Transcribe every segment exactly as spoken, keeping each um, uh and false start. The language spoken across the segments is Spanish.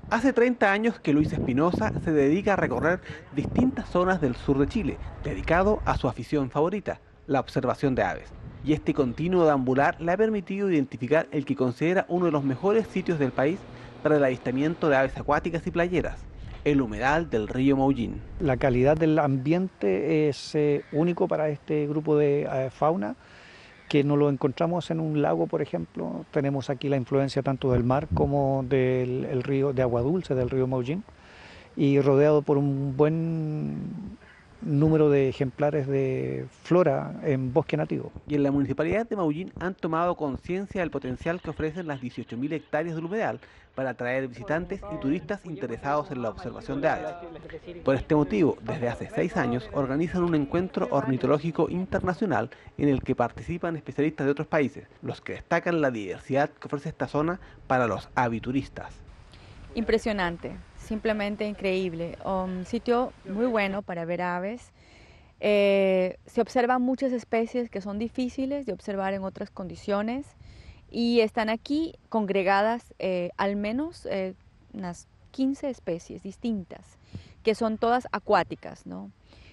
Hace treinta años que Luis Espinosa se dedica a recorrer distintas zonas del sur de Chile, dedicado a su afición favorita, la observación de aves. Y este continuo deambular le ha permitido identificar el que considera uno de los mejores sitios del país para el avistamiento de aves acuáticas y playeras, el humedal del río Maullín. La calidad del ambiente es eh, único para este grupo de eh, fauna, que no lo encontramos en un lago, por ejemplo. Tenemos aquí la influencia tanto del mar como del el río de agua dulce, del río Maullín, y rodeado por un buen número de ejemplares de flora en bosque nativo. Y en la municipalidad de Maullín han tomado conciencia del potencial que ofrecen las dieciocho mil hectáreas del humedal para atraer visitantes y turistas interesados en la observación de aves. Por este motivo, desde hace seis años organizan un encuentro ornitológico internacional en el que participan especialistas de otros países, los que destacan la diversidad que ofrece esta zona para los avituristas. Impresionante, simplemente increíble. Un sitio muy bueno para ver aves. Eh, se observan muchas especies que son difíciles de observar en otras condiciones y están aquí congregadas eh, al menos eh, unas quince especies distintas, que son todas acuáticas, ¿no?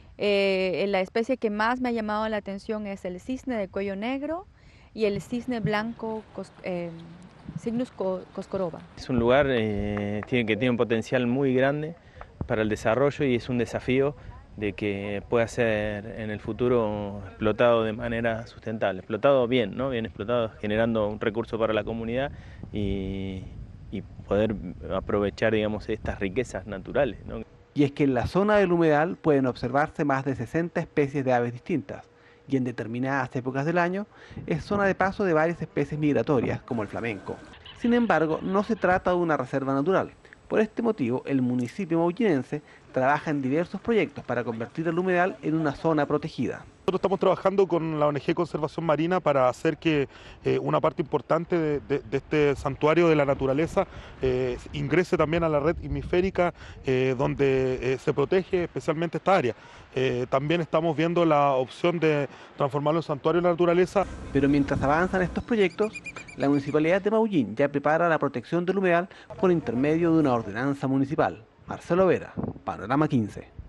Eh, la especie que más me ha llamado la atención es el cisne de cuello negro y el cisne blanco cos, eh, Cygnus coscoroba. Es un lugar eh, tiene, que tiene un potencial muy grande para el desarrollo y es un desafío de que pueda ser en el futuro explotado de manera sustentable, explotado bien, ¿no? Bien explotado, generando un recurso para la comunidad y, y poder aprovechar, digamos, estas riquezas naturales, ¿no? Y es que en la zona del humedal pueden observarse más de sesenta especies de aves distintas, y en determinadas épocas del año es zona de paso de varias especies migratorias, como el flamenco. Sin embargo, no se trata de una reserva natural. Por este motivo, el municipio maullinense trabaja en diversos proyectos para convertir el humedal en una zona protegida. Nosotros estamos trabajando con la O N G Conservación Marina para hacer que eh, una parte importante de, de, de este santuario de la naturaleza eh, ingrese también a la red hemisférica eh, donde eh, se protege especialmente esta área. Eh, también estamos viendo la opción de transformarlo en santuario de la naturaleza. Pero mientras avanzan estos proyectos, la Municipalidad de Maullín ya prepara la protección del humedal por intermedio de una ordenanza municipal. Marcelo Vera, Panorama quince.